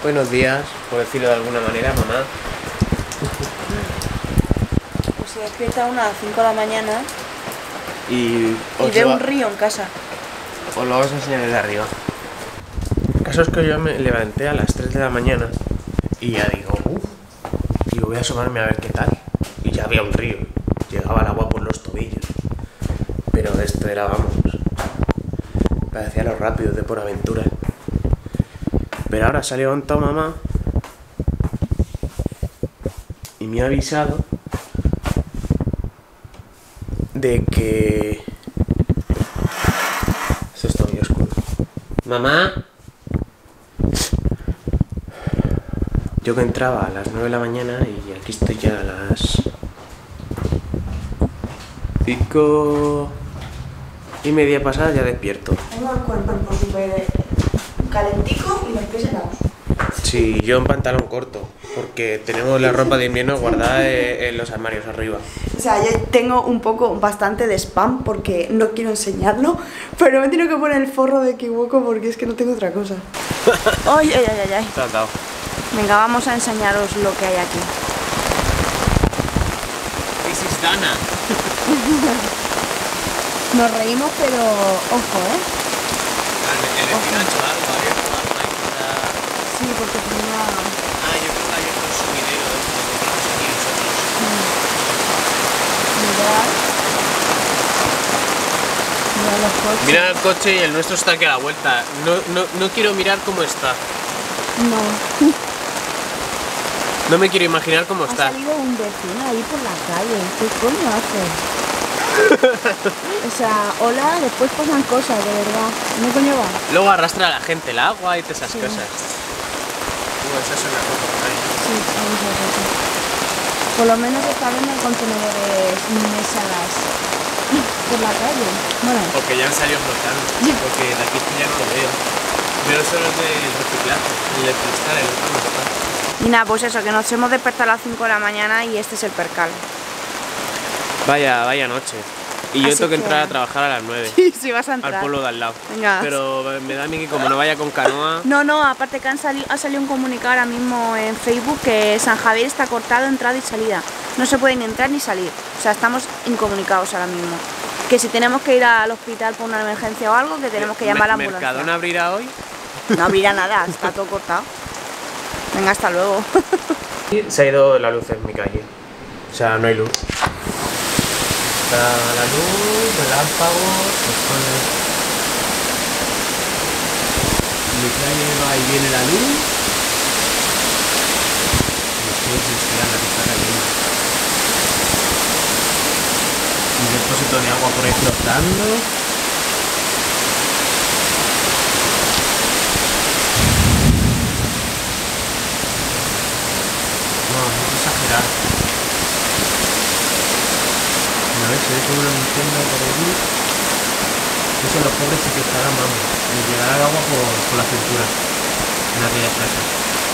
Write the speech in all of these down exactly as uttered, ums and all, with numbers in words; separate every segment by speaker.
Speaker 1: Buenos días, por decirlo de alguna manera, mamá.
Speaker 2: Pues se despierta a unas cinco de la mañana
Speaker 1: Y,
Speaker 2: y ve un río en casa.
Speaker 1: Os lo vamos a enseñar desde arriba. El caso es que yo me levanté a las tres de la mañana y ya digo, uff, digo, voy a asomarme a ver qué tal. Y ya había un río, llegaba el agua por los tobillos. Pero esto era, vamos, parecía lo rápido de por aventura. Pero ahora se ha levantado mamá y me ha avisado de que... Esto está muy oscuro. Mamá. Yo que entraba a las nueve de la mañana y aquí estoy ya a las cinco y media pasadas, ya despierto.
Speaker 2: Tengo el cuerpo súper calentico y los pies helados.
Speaker 1: Sí, yo en pantalón corto, porque tenemos la ropa de invierno guardada en los armarios arriba.
Speaker 2: O sea, yo tengo un poco, bastante de spam porque no quiero enseñarlo, pero me tengo que poner el forro de equivoco porque es que no tengo otra cosa. Ay, ay, ay, ay, ay.
Speaker 1: Te has dado.
Speaker 2: Venga, vamos a enseñaros lo que hay aquí.
Speaker 1: This is Dana.
Speaker 2: Nos reímos, pero ojo, ¿eh?
Speaker 1: El vecino ha hecho algo, ha abierto algo ahí para...
Speaker 2: Sí, porque tenía...
Speaker 1: Ah, yo creo que ha abierto un sumidero de esto que compramos aquí nosotros.
Speaker 2: Mirad. Mirad los coches.
Speaker 1: Mira el coche y el nuestro está aquí a la vuelta. No, no, no quiero mirar cómo está.
Speaker 2: No.
Speaker 1: No me quiero imaginar cómo está.
Speaker 2: Ha salido un vecino ahí por la calle. ¿Qué coño hace? O sea, hola, después pasan cosas, de verdad. ¿No coño va?
Speaker 1: Luego arrastra a la gente el agua y todas esas
Speaker 2: Sí.
Speaker 1: cosas. Uh, esa es una cosa por ahí.
Speaker 2: Sí, vamos a ver. Por lo menos esta vez no hay contenedores mesas por la calle. Bueno,
Speaker 1: Porque ya han salido flotando. Porque de aquí ya no lo veo. Veo solo el del reciclaje, el de cristal, el otro no está.
Speaker 2: y nada, pues eso, que nos hemos despertado a las cinco de la mañana y este es el percal.
Speaker 1: Vaya, vaya noche. Y yo
Speaker 2: Así
Speaker 1: tengo que
Speaker 2: que-
Speaker 1: entrar a trabajar a las nueve.
Speaker 2: Sí, sí, vas a entrar.
Speaker 1: Al pueblo de al lado.
Speaker 2: Venga.
Speaker 1: Pero me da a mí que como no vaya con canoa...
Speaker 2: No, no, aparte que han sali- ha salido un comunicado ahora mismo en Facebook que San Javier está cortado entrada y salida. No se puede ni entrar ni salir. O sea, estamos incomunicados ahora mismo. Que si tenemos que ir al hospital por una emergencia o algo, que tenemos que llamar a la ambulancia.
Speaker 1: ¿Mercadona abrirá hoy?
Speaker 2: No abrirá nada, está todo cortado. Venga, hasta luego.
Speaker 1: Se ha ido la luz en mi calle. O sea, no hay luz. Está la luz, relámpagos, se pone... En mi calle va y viene la luz. Y después se estira la que está cayendo. Un depósito de agua por ahí flotando. No, no es exagerar. A ver, se ve como una Nintendo por allí. Eso los pobres sí que estarán, vamos. Les llegará el agua por, por la cintura. En aquellas casas.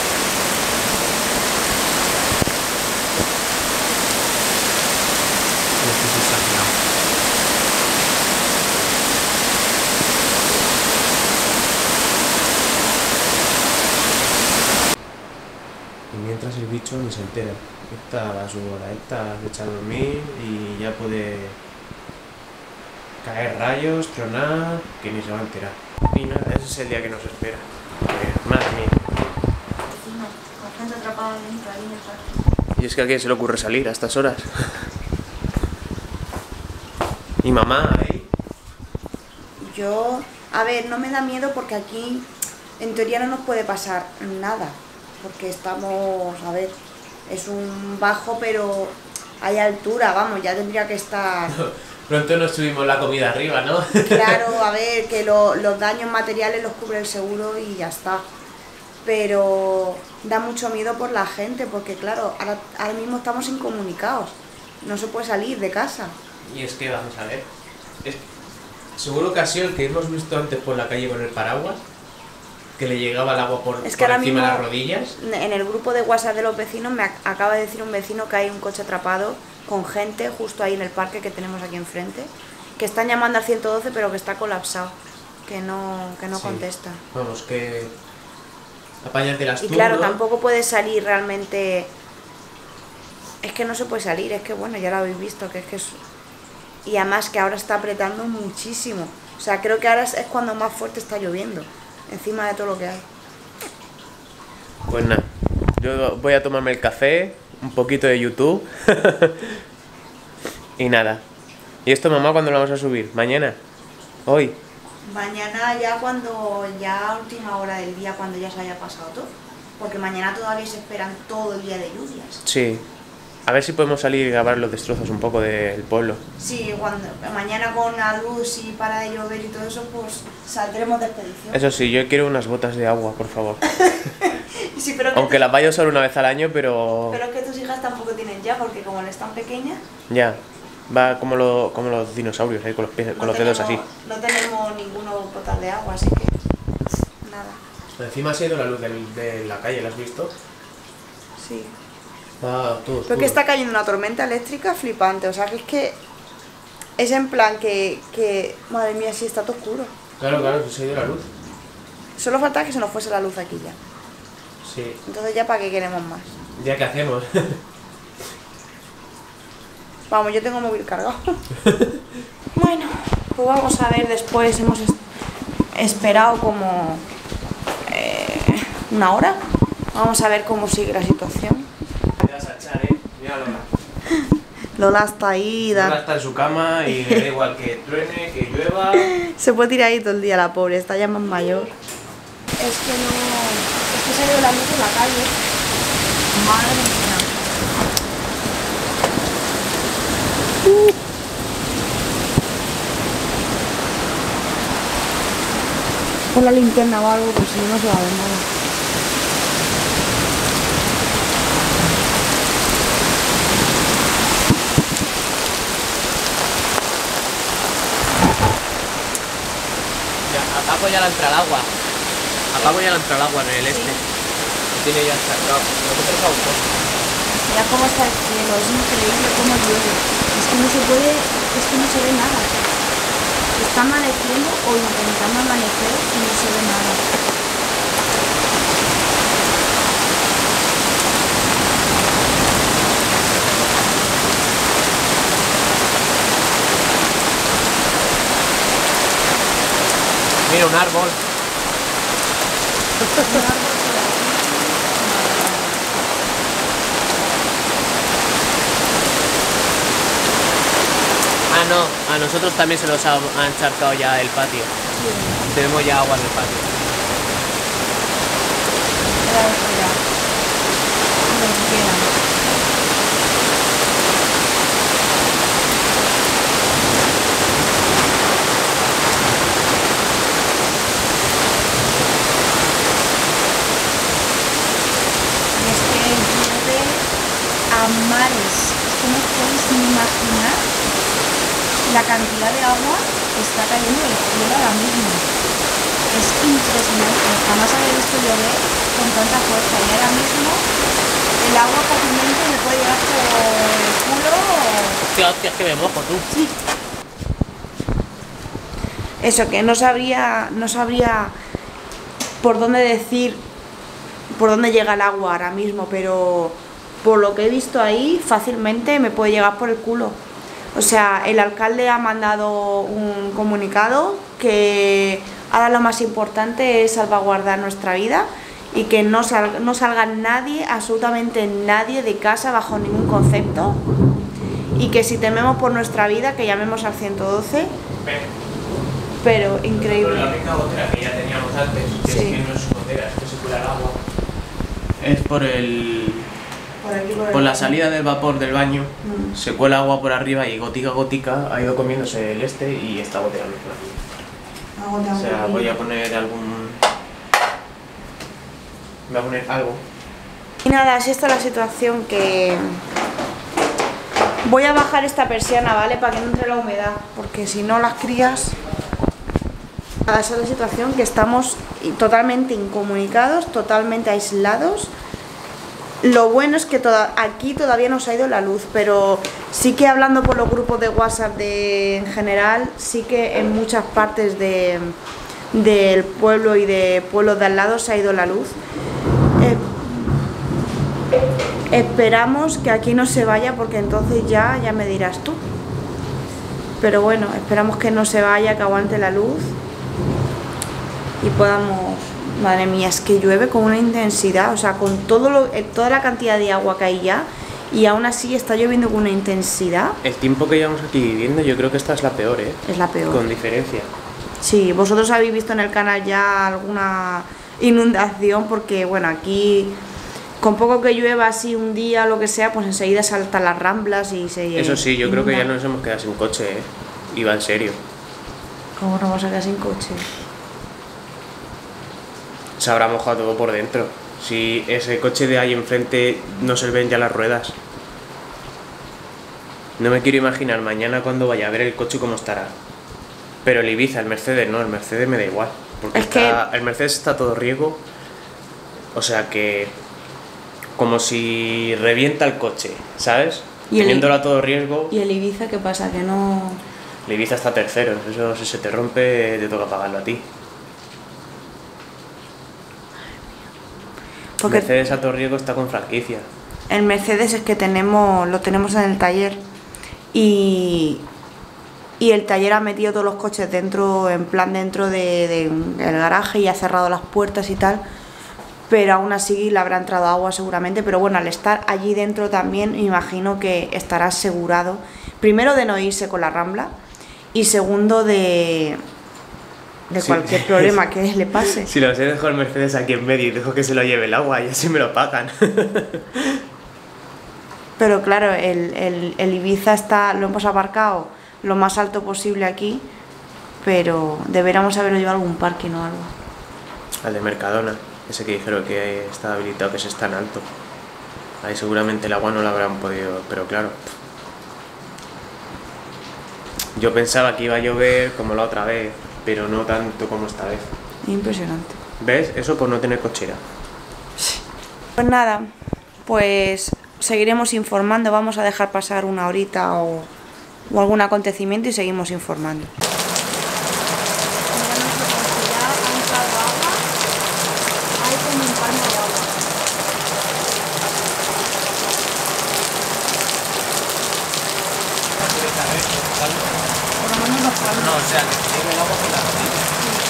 Speaker 1: Esto es exagerado. Y mientras el bicho ni se entera. Esta va a su hora, esta se echa a dormir y ya puede caer rayos, tronar, que ni se va a enterar. Y nada, ese es el día que nos espera. Eh, madre mía. Y es que a quién se le ocurre salir a estas horas. Y mamá ahí.
Speaker 2: Yo, a ver, no me da miedo porque aquí en teoría no nos puede pasar nada. Porque estamos, a ver, es un bajo pero hay altura, vamos, ya tendría que estar...
Speaker 1: Pronto nos subimos la comida arriba, ¿no?
Speaker 2: Claro, a ver, que lo- los daños materiales los cubre el seguro y ya está. Pero da mucho miedo por la gente, porque claro, ahora, ahora mismo estamos incomunicados. No se puede salir de casa.
Speaker 1: Y es que vamos a ver. Es... Seguro que ha sido el que hemos visto antes por la calle con el paraguas, que le llegaba el agua por,
Speaker 2: Es que
Speaker 1: por
Speaker 2: ahora
Speaker 1: encima de
Speaker 2: mismo,
Speaker 1: las rodillas.
Speaker 2: en el grupo de WhatsApp de los vecinos me ac- acaba de decir un vecino que hay un coche atrapado con gente justo ahí en el parque que tenemos aquí enfrente, que están llamando al ciento doce pero que está colapsado, que no, que no
Speaker 1: Sí.
Speaker 2: contesta.
Speaker 1: Vamos, que apáñate las
Speaker 2: Y
Speaker 1: tú,
Speaker 2: claro,
Speaker 1: ¿no?
Speaker 2: tampoco puedes salir realmente... Es que no se puede salir, es que bueno, ya lo habéis visto, que es que es... Y además que ahora está apretando muchísimo. O sea, creo que ahora es cuando más fuerte está lloviendo, encima de todo lo que hay.
Speaker 1: Pues nada, yo voy a tomarme el café, un poquito de YouTube y nada. ¿Y esto, mamá, cuándo lo vamos a subir? ¿Mañana? ¿Hoy?
Speaker 2: Mañana ya cuando, ya a última hora del día, cuando ya se haya pasado todo. Porque mañana todavía se esperan todo el día de lluvias.
Speaker 1: Sí. A ver si podemos salir y grabar los destrozos un poco del pueblo.
Speaker 2: Sí, cuando mañana con la luz y para de llover y todo eso, pues saldremos de expedición.
Speaker 1: Eso sí, yo quiero unas botas de agua, por favor.
Speaker 2: Sí, pero que
Speaker 1: Aunque las vaya solo una vez al año, pero...
Speaker 2: Pero es que tus hijas tampoco tienen ya, porque como no están pequeñas...
Speaker 1: Ya, va como, lo, como los dinosaurios, ahí con los, pies, con
Speaker 2: no
Speaker 1: los dedos
Speaker 2: tenemos-
Speaker 1: así.
Speaker 2: No tenemos ninguno botas de agua, así que... Nada.
Speaker 1: Encima ha ido la luz del- de la calle, ¿la has visto?
Speaker 2: Sí.
Speaker 1: Va todo
Speaker 2: Pero que está cayendo una tormenta eléctrica flipante, o sea que es que... Es en plan que... que madre mía, sí está todo oscuro.
Speaker 1: Claro, claro, se ha ido la luz.
Speaker 2: Solo falta que se nos fuese la luz aquí ya.
Speaker 1: Sí.
Speaker 2: Entonces ya para qué queremos más.
Speaker 1: ¿Ya qué hacemos?
Speaker 2: Vamos, yo tengo el móvil cargado. Bueno, pues vamos a ver después. Hemos es- esperado como eh, una hora. Vamos a ver cómo sigue la situación.
Speaker 1: Te vas a echar, ¿eh? Mira Lola.
Speaker 2: Lola está ahí. da-
Speaker 1: Lola está en su cama y le da igual que truene, que llueva.
Speaker 2: Se puede tirar ahí todo el día la pobre, está ya más mayor. Es que no... Es que se ha ido la luz en la calle. Madre mía. Pon la linterna o algo, pues si no, no se va a ver nada.
Speaker 1: Ya, a Paco ya le entra el agua. A Paco ya le entra el agua en el este. Lo tiene ya sacado. Lo que pasa un poco.
Speaker 2: Mira cómo está el cielo, es increíble cómo llueve. Es que no se puede, es que no se ve nada. Está amaneciendo o intentando amanecer y no se ve nada.
Speaker 1: Mira, un árbol. Ah, no, a nosotros también se nos ha, ha encharcado ya el patio. Tenemos ya agua en el patio.
Speaker 2: Era de esperar. Lo que quieran. Y es que llueve a mares. Es que no os podéis ni imaginar la cantidad de agua que está cayendo del cielo ahora mismo. Es impresionante. Jamás había visto llover con tanta fuerza. Y ahora mismo el agua fácilmente me puede llegar por el culo.
Speaker 1: Hostia, hostia, es que me mojo tú.
Speaker 2: Sí. Eso, que no sabría, no sabría por dónde decir, por dónde llega el agua ahora mismo, pero por lo que he visto ahí, fácilmente me puede llegar por el culo. O sea, el alcalde ha mandado un comunicado que ahora lo más importante es salvaguardar nuestra vida y que no, sal, no salga nadie, absolutamente nadie de casa bajo ningún concepto, y que si tememos por nuestra vida, que llamemos al ciento doce. Pero increíble.
Speaker 1: Pero la única gotera que ya teníamos antes, que
Speaker 2: Sí.
Speaker 1: es que no es gotera, es que se cuela el agua, es por el...
Speaker 2: Por aquí, por,
Speaker 1: Por la
Speaker 2: el-
Speaker 1: salida del vapor del baño,
Speaker 2: Mm.
Speaker 1: se cuela agua por arriba y gotica a gotica ha ido comiéndose el este y está goteando por aquí.
Speaker 2: Agua
Speaker 1: O sea,
Speaker 2: tan
Speaker 1: voy a
Speaker 2: fría.
Speaker 1: poner algún... Voy a poner algo.
Speaker 2: Y nada, así está la situación, que voy a bajar esta persiana, ¿vale? Para que no entre la humedad, porque si no las crías... Nada, esa es la situación, que estamos totalmente incomunicados, totalmente aislados. Lo bueno es que toda, aquí todavía no se ha ido la luz, pero sí que hablando por los grupos de WhatsApp de, en general, sí que en muchas partes de, del pueblo y de pueblos de al lado se ha ido la luz. Eh, esperamos que aquí no se vaya, porque entonces ya, ya me dirás tú. Pero bueno, esperamos que no se vaya, que aguante la luz y podamos... Madre mía, es que llueve con una intensidad, o sea, con todo lo, toda la cantidad de agua que hay ya, y aún así está lloviendo con una intensidad.
Speaker 1: El tiempo que llevamos aquí viviendo, yo creo que esta es la peor, ¿eh?
Speaker 2: Es la peor.
Speaker 1: Con diferencia.
Speaker 2: Sí, vosotros habéis visto en el canal ya alguna inundación, porque bueno, aquí con poco que llueva así un día o lo que sea, pues enseguida saltan las ramblas y se...
Speaker 1: Eso sí, yo
Speaker 2: inunda.
Speaker 1: creo que ya nos hemos quedado sin coche, ¿eh? Y va en serio.
Speaker 2: ¿Cómo nos vamos a quedar sin coche?
Speaker 1: Se habrá mojado todo por dentro. Si ese coche de ahí enfrente no se le ven ya las ruedas. No me quiero imaginar mañana cuando vaya a ver el coche cómo estará. Pero el Ibiza, el Mercedes no, el Mercedes me da igual. Porque
Speaker 2: Es
Speaker 1: está,
Speaker 2: que...
Speaker 1: el Mercedes está todo riego. O sea que... Como si revienta el coche, ¿sabes?
Speaker 2: ¿Y el-
Speaker 1: Teniéndolo a todo riesgo.
Speaker 2: ¿Y el Ibiza qué pasa? Que no...
Speaker 1: El Ibiza está tercero. Eso si se te rompe te toca pagarlo a ti.
Speaker 2: Porque
Speaker 1: Mercedes a todo riesgo está con franquicia.
Speaker 2: el Mercedes es que tenemos, lo tenemos en el taller y, y el taller ha metido todos los coches dentro, en plan dentro de, de- del garaje, y ha cerrado las puertas y tal, pero aún así le habrá entrado agua seguramente. Pero bueno, al estar allí dentro también me imagino que estará asegurado, primero de no irse con la Rambla, y segundo de, de
Speaker 1: Sí.
Speaker 2: cualquier problema que le pase.
Speaker 1: Si lo sé, dejo el Mercedes aquí en medio y dejo que se lo lleve el agua y así me lo pagan.
Speaker 2: Pero claro, el, el, el Ibiza está, lo hemos aparcado lo más alto posible aquí, pero deberíamos haberlo llevado a algún parking o algo.
Speaker 1: Al de Mercadona, ese que dijeron que está habilitado, que ese es tan alto. Ahí seguramente el agua no lo habrán podido, pero claro. Yo pensaba que iba a llover como la otra vez, pero no tanto como esta vez.
Speaker 2: Impresionante.
Speaker 1: ¿Ves? Eso por no tener cochera.
Speaker 2: Pues nada, pues seguiremos informando, vamos a dejar pasar una horita o, o algún acontecimiento y seguimos informando.
Speaker 1: No, o sea, que se lleve el agua por la rodilla.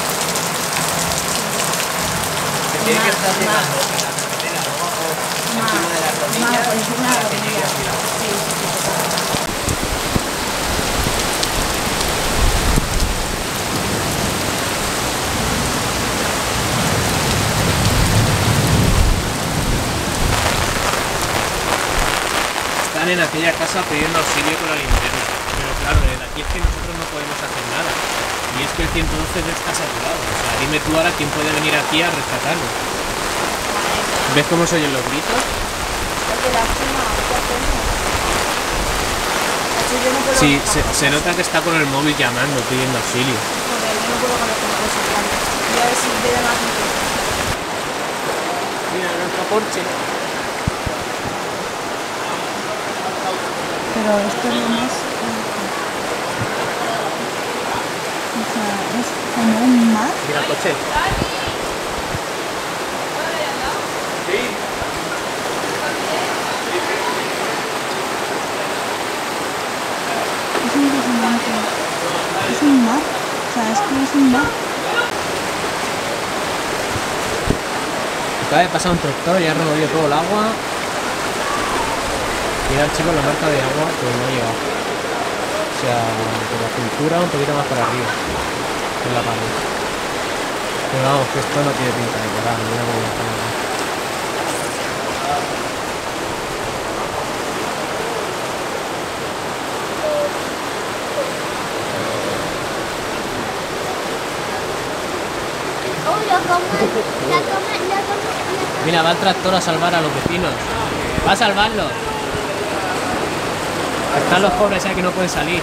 Speaker 1: Se tiene que estar llegando en la carretera, no abajo, encima de la rodilla, para que llegue así la agua. Están en aquella casa pidiendo auxilio con la linterna, pero claro, desde aquí es que nosotros no podemos hacer nada. Y es que el ciento doce ya está saturado. O sea, dime tú ahora quién puede venir aquí a rescatarlo. ¿Ves cómo se oyen los gritos? Sí, se, se nota que está con el móvil llamando, pidiendo auxilio. Mira, nuestro Porsche.
Speaker 2: Pero esto es lo más... O sea, es como un mar.
Speaker 1: Mira el coche.
Speaker 2: Es impresionante. Es un mar. O sea, es que es un mar.
Speaker 1: Acaba de pasar un tractor y ha removido todo el agua. Mira el chico la marca de agua, pues no ha llegado. O sea, por la cintura un poquito más para arriba. En la pared. Pero vamos, que esto no tiene pinta de parar. Mira cómo está. Mira, va el tractor a salvar a los vecinos. Va a salvarlos. Están los pobres ya que no pueden salir.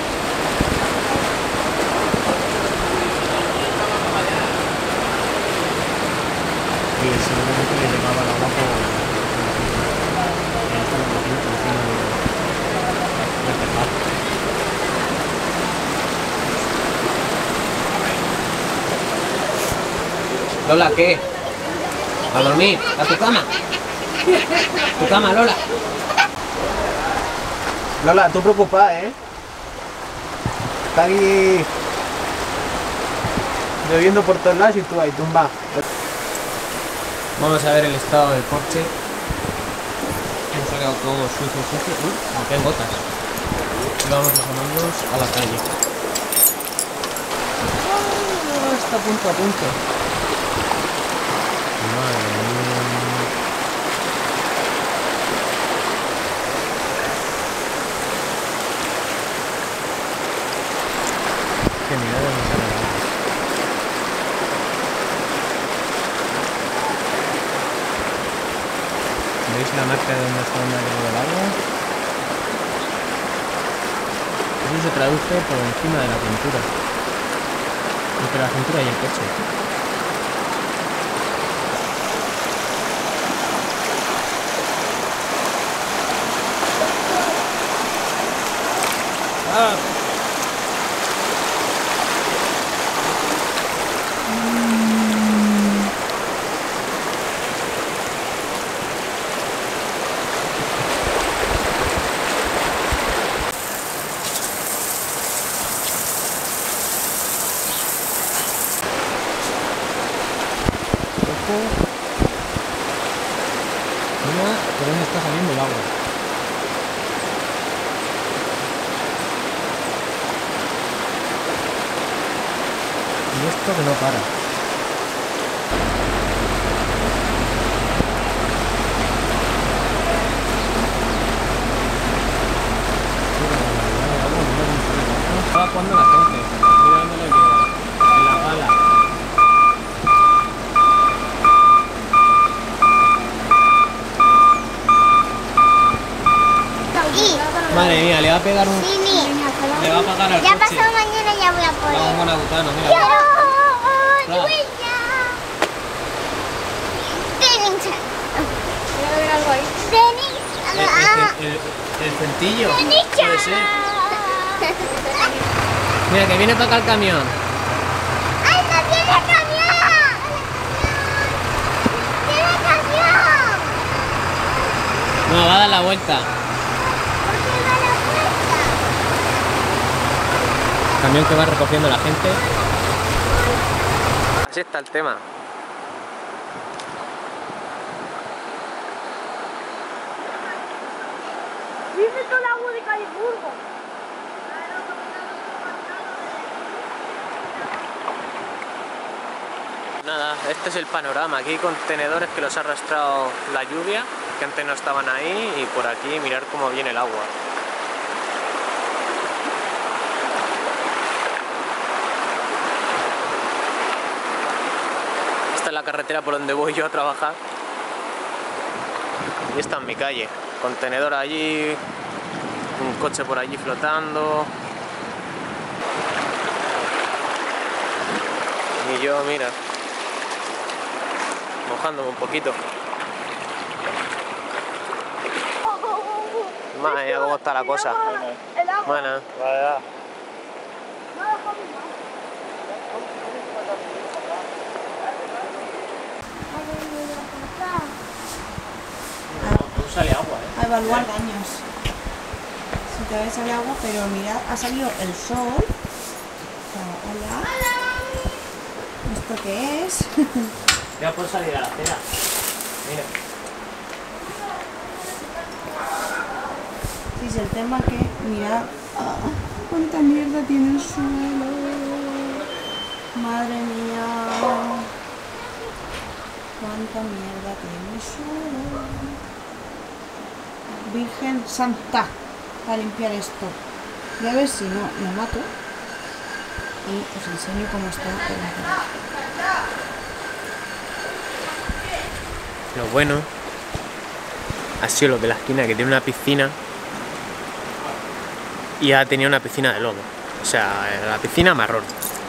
Speaker 1: Y seguramente le llegaba el agua por... Ahí están los vecinos por encima de- del tejado. Lola, ¿qué? A dormir, a tu cama. Tu cama, Lola.
Speaker 3: Lola, tú preocupada, ¿eh? Está aquí lloviendo por todos lados y tú ahí tumba.
Speaker 1: Vamos a ver el estado del porche. Hemos sacado todo sucio, sucio. Uy, me caen gotas. Y vamos asomándonos a la calle. Oh, está a punto, a punto. Madre mía. Qué mirada me sale. ¿Veis la marca de donde está donde ha llegado el agua? Eso se traduce por encima de la cintura. Entre la cintura y el pecho. ¡Ah! Mira por dónde está saliendo el agua. Y esto que no para. Estaba jugando la gente. Mira dónde le queda. En la pala. Madre mía, le va a pegar un...
Speaker 4: Sí, sí.
Speaker 1: Le va a pagar al
Speaker 4: Ya
Speaker 1: coche.
Speaker 4: pasado mañana ya voy a poder.
Speaker 1: Vamos con Agutano, mira.
Speaker 4: ¡Quiero!
Speaker 1: Claro.
Speaker 4: ¡Dueña! ¡Denis! Voy a ver algo ahí. ¡Denis!
Speaker 1: El,
Speaker 4: ¡Ah!
Speaker 1: el, el, el centillo.
Speaker 4: ¡Denis!
Speaker 1: Puede ser. Mira, que viene para acá el camión.
Speaker 4: ¡Ay, no tiene camión! ¡Tiene camión!
Speaker 1: No, va a dar la vuelta.
Speaker 4: ¿Por qué va la puerta?
Speaker 1: Camión que va recogiendo la gente. Así está el tema.
Speaker 4: Dice todo el agua de Caliburgo.
Speaker 1: Nada, este es el panorama. Aquí hay contenedores que los ha arrastrado la lluvia, que antes no estaban ahí, y por aquí mirar cómo viene el agua. Esta es la carretera por donde voy yo a trabajar. Y esta es mi calle. Contenedor allí, un coche por allí flotando. Y yo, mira, mojándome un poquito. Madre mía, cómo está la cosa. Bueno.
Speaker 3: Vaya.
Speaker 1: No sale agua, ¿eh?
Speaker 2: A evaluar daños. Si todavía sale agua, pero mirad, ha salido el sol. Hola. ¿Esto qué es?
Speaker 1: Ya puedo salir a la acera. Mira.
Speaker 2: Sí, es el tema que, mirad, ah, cuánta mierda tiene el suelo. Madre mía. Cuánta mierda tiene el suelo. Virgen Santa, a limpiar esto. Y a ver si no me mato. Y os enseño cómo está el agua.
Speaker 1: Lo bueno ha sido lo de la esquina, que tiene una piscina y ha tenido una piscina de lodo. O sea, la piscina marrón.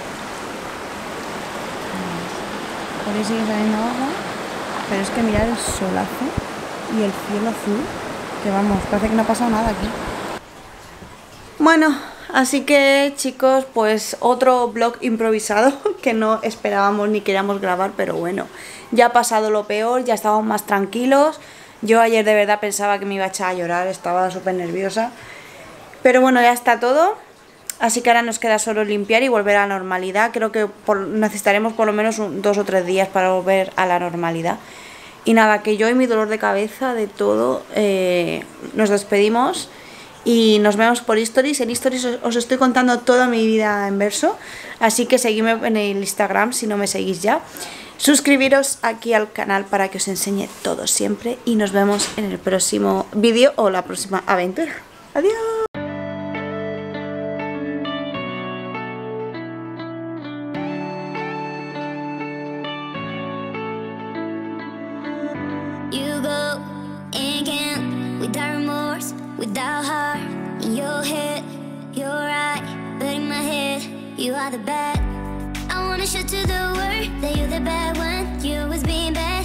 Speaker 2: Por ahí sigue saliendo agua, pero es que mirad el solazo y el cielo azul, que vamos, parece que no ha pasado nada aquí. Bueno, así que chicos, pues otro vlog improvisado que no esperábamos ni queríamos grabar, pero bueno, ya ha pasado lo peor, ya estábamos más tranquilos. Yo ayer de verdad pensaba que me iba a echar a llorar, estaba súper nerviosa, pero bueno, ya está todo. Así que ahora nos queda solo limpiar y volver a la normalidad. Creo que por, necesitaremos por lo menos un, dos o tres días para volver a la normalidad. Y nada, que yo y mi dolor de cabeza, de todo, eh, nos despedimos y nos vemos por Stories. En Stories os, os estoy contando toda mi vida en verso, así que seguidme en el Instagram si no me seguís ya. Suscribiros aquí al canal para que os enseñe todo siempre y nos vemos en el próximo vídeo o la próxima aventura. Adiós.
Speaker 5: You go and can't without remorse, without heart in your head. You're right, but in my head, you are the bad. I wanna show to the world that you're the bad one. You was being bad.